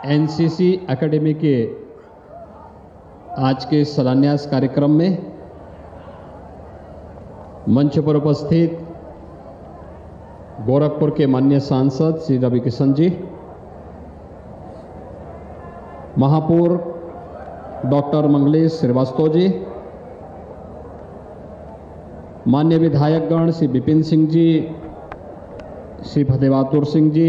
NCC academy के आज के शिलान्यास कार्यक्रम में मंच पर उपस्थित गोरखपुर के माननीय सांसद श्री रवि किशन जी, महापौर डॉक्टर मंगलेश श्रीवास्तव जी, माननीय विधायकगण श्री विपिन सिंह जी, श्री फतेहबहादुर सिंह जी,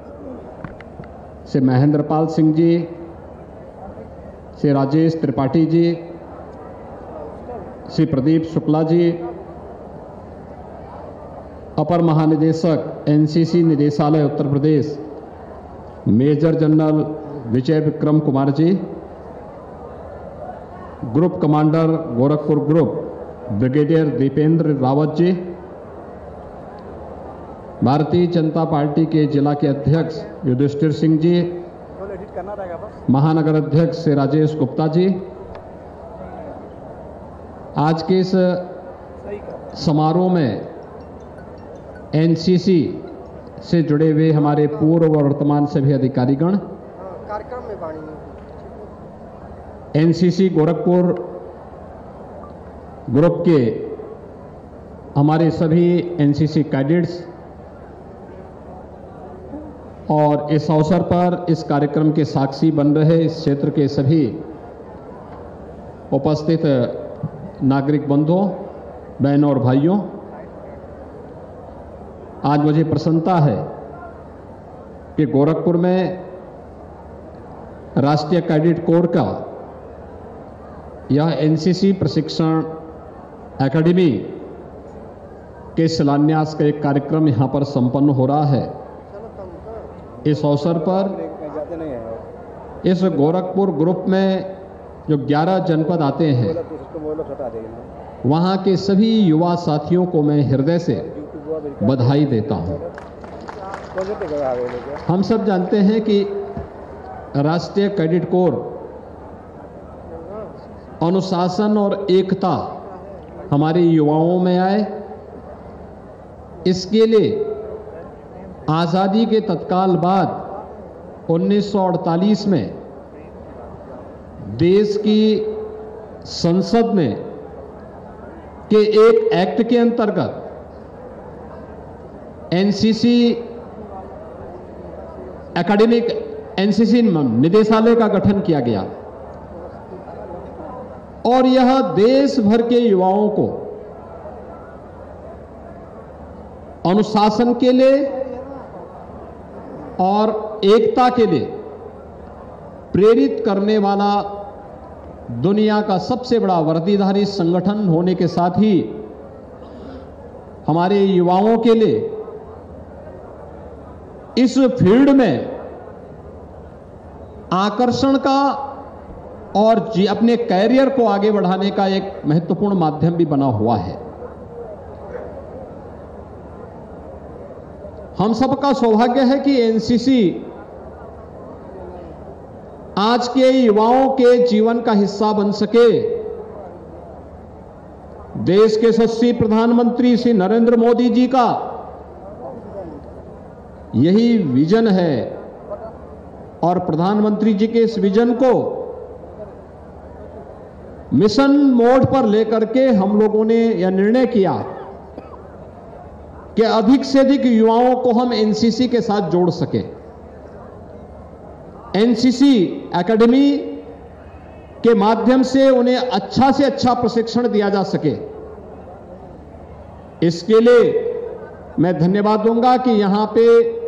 श्री महेंद्रपाल सिंह जी, श्री राजेश त्रिपाठी जी, श्री प्रदीप शुक्ला जी, अपर महानिदेशक एनसीसी निदेशालय Uttar Pradesh major general Vijay Vikram Kumar ji, group commander Gorakhpur group brigadier Dipendra Rawat ji, Bharatiya Janata party के जिला के अध्यक्ष युधिष्ठिर सिंह जी, महानगर अध्यक्ष श्री राजेश गुप्ता जी, आज के इस समारोह में एनसीसी से जुड़े हुए हमारे पूर्व और वर्तमान सभी अधिकारीगण, एनसीसी गोरखपुर ग्रुप के हमारे सभी एनसीसी कैडेट्स और इस अवसर पर इस कार्यक्रम के साक्षी बन रहे इस क्षेत्र के सभी उपस्थित नागरिक बंधुओं, बहनों और भाइयों, आज मुझे प्रसन्नता है कि गोरखपुर में राष्ट्रीय कैडेट कोर का यह एनसीसी प्रशिक्षण एकेडमी के शिलान्यास का एक कार्यक्रम यहां पर संपन्न हो रहा है। इस अवसर पर इस गोरखपुर ग्रुप में जो 11 जनपद आते हैं, वहां के सभी युवा साथियों को मैं हृदय से बधाई देता हूं। हम सब जानते हैं कि राष्ट्रीय कैडेट कोर अनुशासन और एकता हमारे युवाओं में आए, इसके लिए आज़ादी के तत्काल बाद 1948 में देश की संसद में के एक एक्ट के अंतर्गत एनसीसी एकेडमिक एनसीसी निदेशालय का गठन किया गया और यह देश भर के युवाओं को अनुशासन के लिए और एकता के लिए प्रेरित करने वाला दुनिया का सबसे बड़ा वर्दीधारी संगठन होने के साथ ही हमारे युवाओं के लिए इस फील्ड में आकर्षण का और अपने कैरियर को आगे बढ़ाने का एक महत्वपूर्ण माध्यम भी बना हुआ है। हम सबका सौभाग्य है कि एनसीसी आज के युवाओं के जीवन का हिस्सा बन सके। देश के यशस्वी प्रधानमंत्री श्री नरेंद्र मोदी जी का यही विजन है और प्रधानमंत्री जी के इस विजन को मिशन मोड पर लेकर के हम लोगों ने यह निर्णय किया कि अधिक से अधिक युवाओं को हम एनसीसी के साथ जोड़ सकें। एनसीसी एकेडमी के माध्यम से उन्हें अच्छा से अच्छा प्रशिक्षण दिया जा सके। इसके लिए मैं धन्यवाद दूंगा कि यहां पे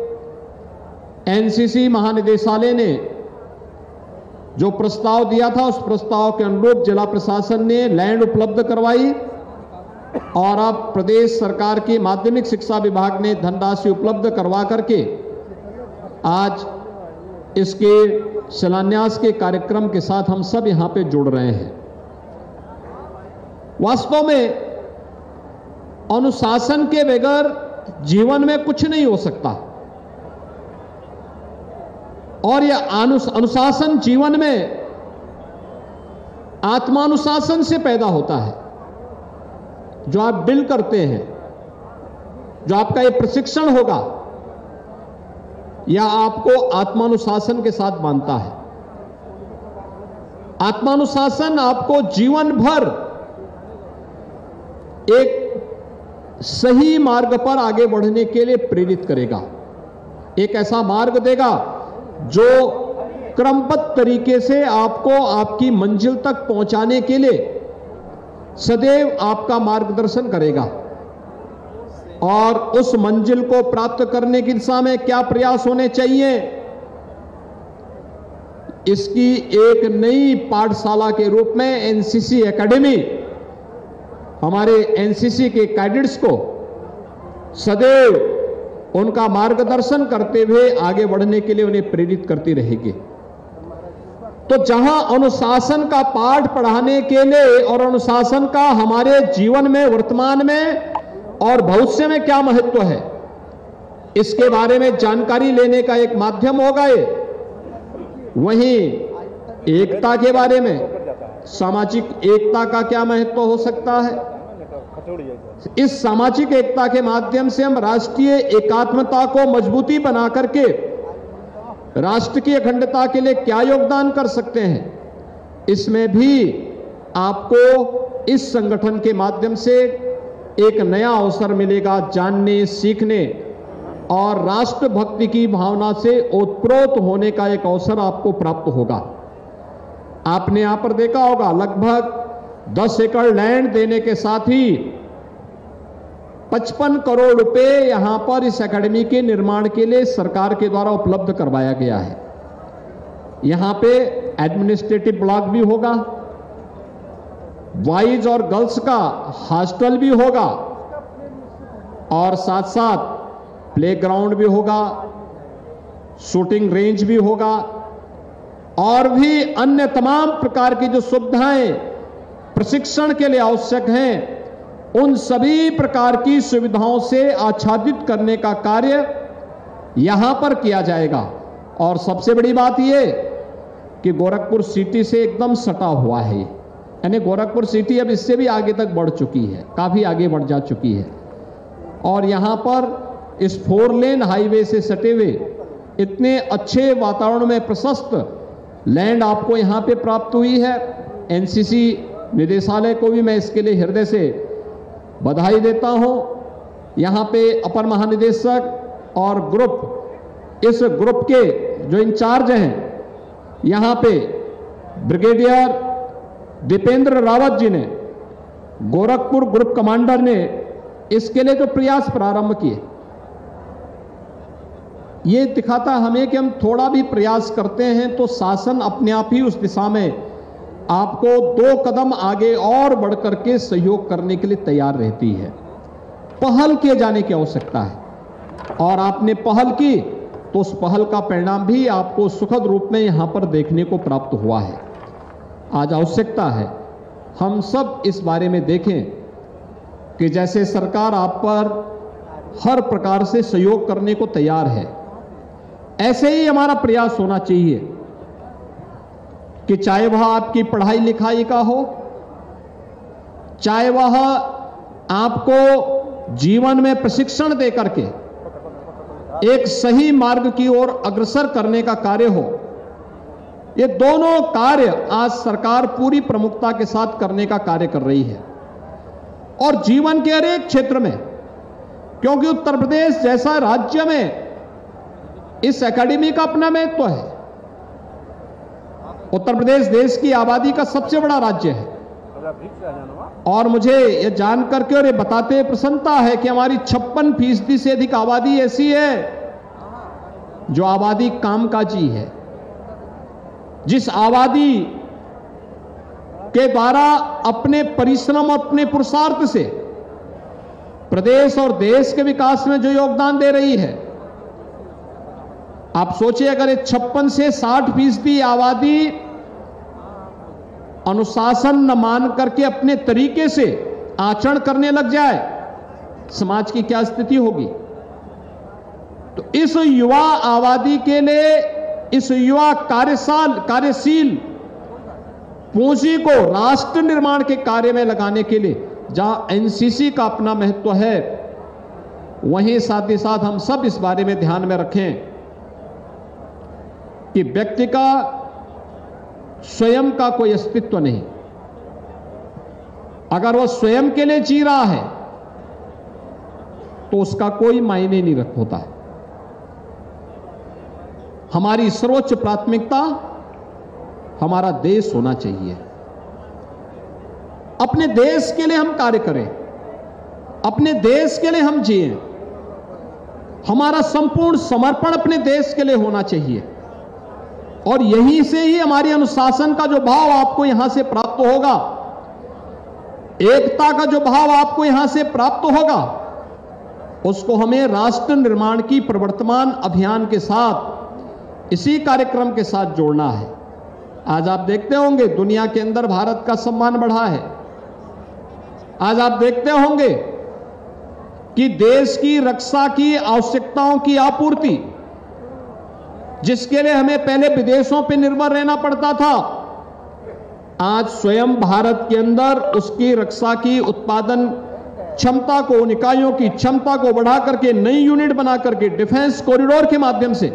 एनसीसी महानिदेशालय ने जो प्रस्ताव दिया था, उस प्रस्ताव के अनुरूप जिला प्रशासन ने लैंड उपलब्ध करवाई और अब प्रदेश सरकार के माध्यमिक शिक्षा विभाग ने धनराशि उपलब्ध करवा करके आज इसके शिलान्यास के कार्यक्रम के साथ हम सब यहां पे जुड़ रहे हैं। वास्तव में अनुशासन के बगैर जीवन में कुछ नहीं हो सकता और यह अनुशासन जीवन में आत्मानुशासन से पैदा होता है। जो आप बिल करते हैं, जो आपका ये प्रशिक्षण होगा, या आपको आत्मानुशासन के साथ बांधता है। आत्मानुशासन आपको जीवन भर एक सही मार्ग पर आगे बढ़ने के लिए प्रेरित करेगा, एक ऐसा मार्ग देगा जो क्रमबद्ध तरीके से आपको आपकी मंजिल तक पहुंचाने के लिए सदैव आपका मार्गदर्शन करेगा। और उस मंजिल को प्राप्त करने की दिशा में क्या प्रयास होने चाहिए, इसकी एक नई पाठशाला के रूप में एनसीसी एकेडमी हमारे एनसीसी के कैडेट्स को सदैव उनका मार्गदर्शन करते हुए आगे बढ़ने के लिए उन्हें प्रेरित करती रहेगी। तो जहां अनुशासन का पाठ पढ़ाने के लिए और अनुशासन का हमारे जीवन में, वर्तमान में और भविष्य में क्या महत्व है, इसके बारे में जानकारी लेने का एक माध्यम होगा ये। वहीं एकता के बारे में, सामाजिक एकता का क्या महत्व हो सकता है, इस सामाजिक एकता के माध्यम से हम राष्ट्रीय एकात्मता को मजबूती बना करके राष्ट्र की अखंडता के लिए क्या योगदान कर सकते हैं, इसमें भी आपको इस संगठन के माध्यम से एक नया अवसर मिलेगा जानने, सीखने और राष्ट्रभक्ति की भावना से ओतप्रोत होने का एक अवसर आपको प्राप्त होगा। आपने यहां पर देखा होगा लगभग 10 एकड़ लैंड देने के साथ ही 55 करोड़ रुपए यहां पर इस एकेडमी के निर्माण के लिए सरकार के द्वारा उपलब्ध करवाया गया है। यहां पे एडमिनिस्ट्रेटिव ब्लॉक भी होगा, बॉयज और गर्ल्स का हॉस्टल भी होगा और साथ साथ प्लेग्राउंड भी होगा, शूटिंग रेंज भी होगा और भी अन्य तमाम प्रकार की जो सुविधाएं प्रशिक्षण के लिए आवश्यक हैं, उन सभी प्रकार की सुविधाओं से आच्छादित करने का कार्य यहां पर किया जाएगा। और सबसे बड़ी बात यह कि गोरखपुर सिटी से एकदम सटा हुआ है, यानी गोरखपुर सिटी अब इससे भी आगे तक बढ़ चुकी है, काफी आगे बढ़ जा चुकी है। और यहां पर इस 4 लेन हाईवे से सटे हुए इतने अच्छे वातावरण में प्रशस्त लैंड आपको यहां पे प्राप्त हुई है। एनसीसी निदेशालय को भी मैं इसके लिए हृदय से बधाई देता हूं। यहां पे अपर महानिदेशक और ग्रुप, इस ग्रुप के जो इंचार्ज हैं, यहां पे ब्रिगेडियर दीपेंद्र रावत जी ने, गोरखपुर ग्रुप कमांडर ने इसके लिए जो प्रयास प्रारंभ किए, ये दिखाता हमें कि हम थोड़ा भी प्रयास करते हैं तो शासन अपने आप ही उस दिशा में आपको 2 कदम आगे और बढ़कर के सहयोग करने के लिए तैयार रहती है। पहल किए जाने की आवश्यकता है और आपने पहल की तो उस पहल का परिणाम भी आपको सुखद रूप में यहां पर देखने को प्राप्त हुआ है। आज आवश्यकता है हम सब इस बारे में देखें कि जैसे सरकार आप पर हर प्रकार से सहयोग करने को तैयार है, ऐसे ही हमारा प्रयास होना चाहिए कि चाहे वह आपकी पढ़ाई लिखाई का हो, चाहे वह आपको जीवन में प्रशिक्षण दे करके एक सही मार्ग की ओर अग्रसर करने का कार्य हो, ये दोनों कार्य आज सरकार पूरी प्रमुखता के साथ करने का कार्य कर रही है। और जीवन के हर एक क्षेत्र में, क्योंकि उत्तर प्रदेश जैसा राज्य में इस एकेडमी का अपना महत्व है। उत्तर प्रदेश देश की आबादी का सबसे बड़ा राज्य है और मुझे यह जान करके और ये बताते प्रसन्नता है कि हमारी 56% से अधिक आबादी ऐसी है जो आबादी कामकाजी है, जिस आबादी के द्वारा अपने परिश्रम, अपने पुरुषार्थ से प्रदेश और देश के विकास में जो योगदान दे रही है। आप सोचिए अगर ये 56 से 60% आबादी अनुशासन न मान करके अपने तरीके से आचरण करने लग जाए, समाज की क्या स्थिति होगी। तो इस युवा आबादी के लिए, इस युवा कार्यशील पूंजी को राष्ट्र निर्माण के कार्य में लगाने के लिए जहां एनसीसी का अपना महत्व है, वहीं साथ ही साथ हम सब इस बारे में ध्यान में रखें कि व्यक्ति का स्वयं का कोई अस्तित्व नहीं। अगर वह स्वयं के लिए जी रहा है तो उसका कोई मायने नहीं होता है। हमारी सर्वोच्च प्राथमिकता हमारा देश होना चाहिए। अपने देश के लिए हम कार्य करें, अपने देश के लिए हम जिएं। हमारा संपूर्ण समर्पण अपने देश के लिए होना चाहिए और यहीं से ही हमारी अनुशासन का जो भाव आपको यहां से प्राप्त होगा, एकता का जो भाव आपको यहां से प्राप्त होगा, उसको हमें राष्ट्र निर्माण की प्रवर्तमान अभियान के साथ, इसी कार्यक्रम के साथ जोड़ना है। आज आप देखते होंगे दुनिया के अंदर भारत का सम्मान बढ़ा है। आज आप देखते होंगे कि देश की रक्षा की आवश्यकताओं की आपूर्ति, जिसके लिए हमें पहले विदेशों पर निर्भर रहना पड़ता था, आज स्वयं भारत के अंदर उसकी रक्षा की उत्पादन क्षमता को, उन इकाइयों की क्षमता को बढ़ा करके, नई यूनिट बना करके, डिफेंस कॉरिडोर के माध्यम से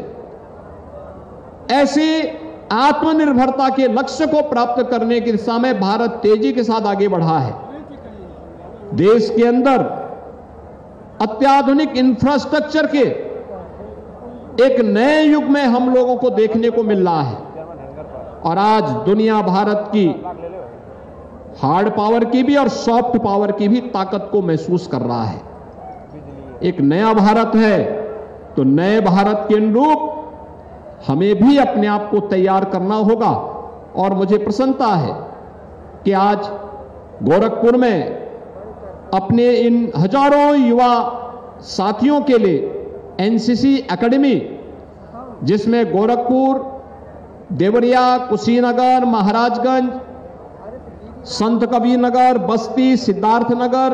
ऐसी आत्मनिर्भरता के लक्ष्य को प्राप्त करने की दिशा में भारत तेजी के साथ आगे बढ़ा है। देश के अंदर अत्याधुनिक इंफ्रास्ट्रक्चर के एक नए युग में हम लोगों को देखने को मिल रहा है और आज दुनिया भारत की हार्ड पावर की भी और सॉफ्ट पावर की भी ताकत को महसूस कर रहा है। एक नया भारत है, तो नए भारत के अनुरूप हमें भी अपने आप को तैयार करना होगा और मुझे प्रसन्नता है कि आज गोरखपुर में अपने इन हजारों युवा साथियों के लिए एनसीसी एकेडमी, जिसमें गोरखपुर, देवरिया, कुशीनगर, महाराजगंज, संत कबीर नगर, बस्ती, सिद्धार्थनगर,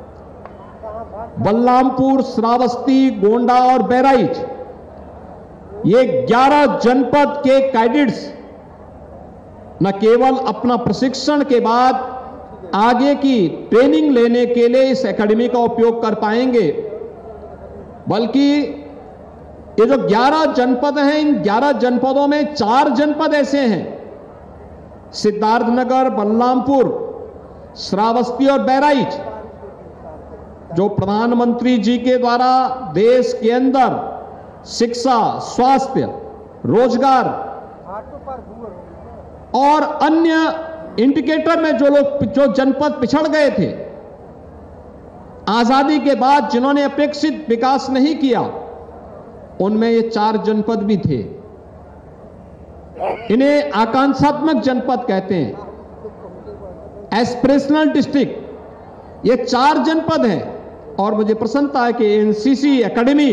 बलरामपुर, श्रावस्ती, गोंडा और बहराइच, ये 11 जनपद के कैडेट्स न केवल अपना प्रशिक्षण के बाद आगे की ट्रेनिंग लेने के लिए इस एकेडमी का उपयोग कर पाएंगे, बल्कि ये जो 11 जनपद हैं, इन 11 जनपदों में 4 जनपद ऐसे हैं, सिद्धार्थनगर, बलरामपुर, श्रावस्ती और बहराइच, जो प्रधानमंत्री जी के द्वारा देश के अंदर शिक्षा, स्वास्थ्य, रोजगार और अन्य इंडिकेटर में जो जनपद पिछड़ गए थे, आजादी के बाद जिन्होंने अपेक्षित विकास नहीं किया, उनमें ये 4 जनपद भी थे। इन्हें आकांक्षात्मक जनपद कहते हैं, एस्पिरेशनल डिस्ट्रिक्ट। ये 4 जनपद हैं और मुझे प्रसन्नता है कि एनसीसी एकेडमी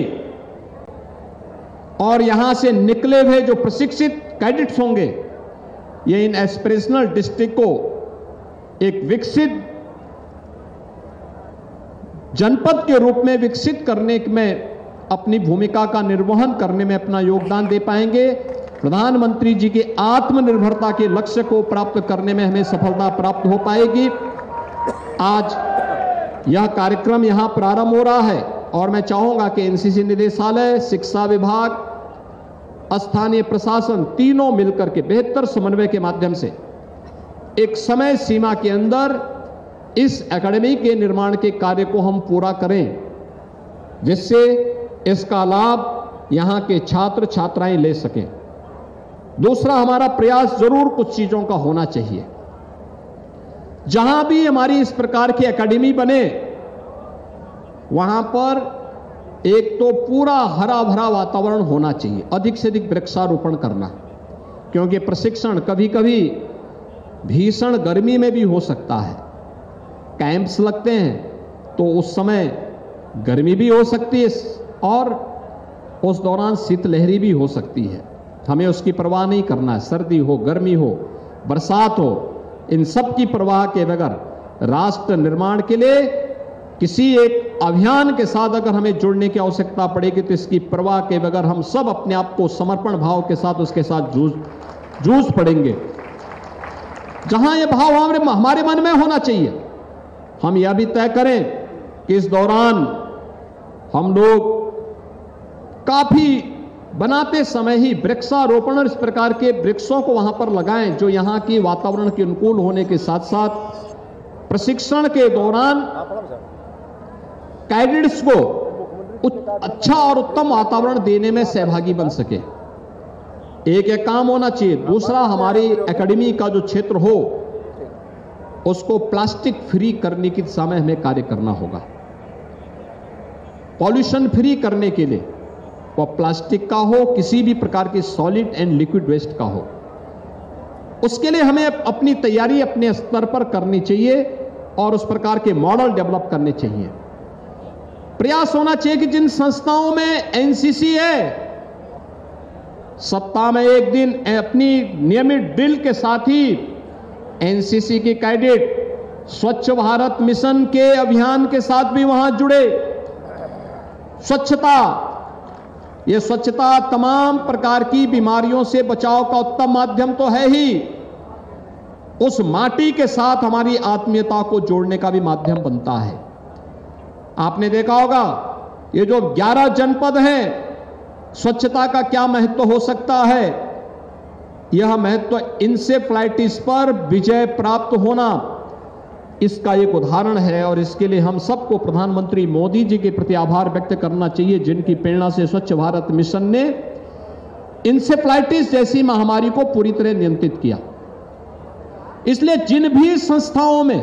और यहां से निकले हुए जो प्रशिक्षित कैडेट्स होंगे, ये इन एस्पिरेशनल डिस्ट्रिक्ट को एक विकसित जनपद के रूप में विकसित करने में अपनी भूमिका का निर्वहन करने में अपना योगदान दे पाएंगे। प्रधानमंत्री जी के आत्मनिर्भरता के लक्ष्य को प्राप्त करने में हमें सफलता प्राप्त हो पाएगी। आज यह कार्यक्रम यहां प्रारंभ हो रहा है और मैं चाहूंगा कि एनसीसी निदेशालय, शिक्षा विभाग, स्थानीय प्रशासन तीनों मिलकर के बेहतर समन्वय के माध्यम से एक समय सीमा के अंदर इस एकेडमी के निर्माण के कार्य को हम पूरा करें, जिससे इसका लाभ यहां के छात्र छात्राएं ले सकें। दूसरा, हमारा प्रयास जरूर कुछ चीजों का होना चाहिए। जहां भी हमारी इस प्रकार की एकेडमी बने, वहां पर एक तो पूरा हरा भरा वातावरण होना चाहिए, अधिक से अधिक वृक्षारोपण करना, क्योंकि प्रशिक्षण कभी कभी भीषण गर्मी में भी हो सकता है। कैंप्स लगते हैं तो उस समय गर्मी भी हो सकती है और उस दौरान शीतलहरी भी हो सकती है। हमें उसकी परवाह नहीं करना है। सर्दी हो, गर्मी हो, बरसात हो, इन सब की परवाह के बगैर राष्ट्र निर्माण के लिए किसी एक अभियान के साथ अगर हमें जुड़ने की आवश्यकता पड़ेगी तो इसकी परवाह के बगैर हम सब अपने आप को समर्पण भाव के साथ उसके साथ जूझ पड़ेंगे। जहां यह भाव हमारे मन में होना चाहिए, हम यह भी तय करें कि इस दौरान हम लोग काफी बनाते समय ही वृक्षारोपण और इस प्रकार के वृक्षों को वहां पर लगाएं जो यहां की वातावरण के अनुकूल होने के साथ साथ प्रशिक्षण के दौरान कैडेट्स को अच्छा और उत्तम वातावरण देने में सहभागी बन सके। एक काम होना चाहिए। दूसरा, हमारी एकेडमी का जो क्षेत्र हो उसको प्लास्टिक फ्री करने की दिशा में हमें कार्य करना होगा। पॉल्यूशन फ्री करने के लिए वो प्लास्टिक का हो, किसी भी प्रकार की सॉलिड एंड लिक्विड वेस्ट का हो, उसके लिए हमें अपनी तैयारी अपने स्तर पर करनी चाहिए और उस प्रकार के मॉडल डेवलप करने चाहिए। प्रयास होना चाहिए कि जिन संस्थाओं में एनसीसी है, सप्ताह में एक दिन अपनी नियमित ड्रिल के साथ ही एनसीसी के कैडेट स्वच्छ भारत मिशन के अभियान के साथ भी वहां जुड़े। स्वच्छता, यह स्वच्छता तमाम प्रकार की बीमारियों से बचाव का उत्तम माध्यम तो है ही, उस माटी के साथ हमारी आत्मीयता को जोड़ने का भी माध्यम बनता है। आपने देखा होगा ये जो 11 जनपद हैं, स्वच्छता का क्या महत्व हो सकता है। यह महत्व इंसेफ्लाइटिस पर विजय प्राप्त होना इसका एक उदाहरण है और इसके लिए हम सबको प्रधानमंत्री मोदी जी के प्रति आभार व्यक्त करना चाहिए, जिनकी प्रेरणा से स्वच्छ भारत मिशन ने इंसेफ्लाइटिस जैसी महामारी को पूरी तरह नियंत्रित किया। इसलिए जिन भी संस्थाओं में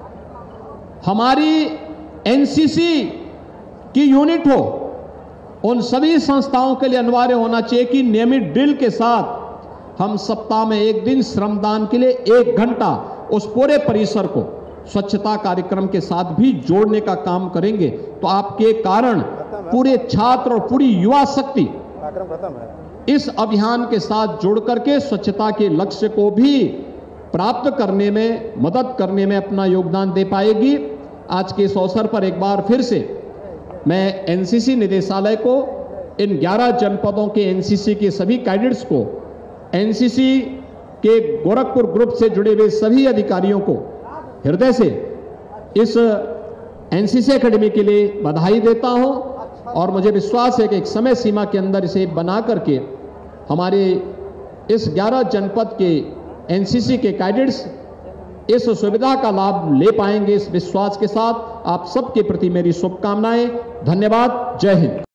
हमारी एनसीसी की यूनिट हो, उन सभी संस्थाओं के लिए अनिवार्य होना चाहिए कि नियमित ड्रिल के साथ हम सप्ताह में एक दिन श्रमदान के लिए 1 घंटा उस पूरे परिसर को स्वच्छता कार्यक्रम के साथ भी जोड़ने का काम करेंगे तो आपके कारण पूरे छात्र और पूरी युवा शक्ति इस अभियान के साथ जोड़ करके स्वच्छता के लक्ष्य को भी प्राप्त करने में, मदद करने में अपना योगदान दे पाएगी। आज के इस अवसर पर एक बार फिर से मैं एनसीसी निदेशालय को, इन 11 जनपदों के एनसीसी के सभी कैडेट्स को, एनसीसी के गोरखपुर ग्रुप से जुड़े हुए सभी अधिकारियों को हृदय से इस एनसीसी एकेडमी के लिए बधाई देता हूं और मुझे विश्वास है कि एक समय सीमा के अंदर इसे बना करके हमारे इस 11 जनपद के एनसीसी के कैडेट्स इस सुविधा का लाभ ले पाएंगे। इस विश्वास के साथ आप सबके प्रति मेरी शुभकामनाएं। धन्यवाद। जय हिंद।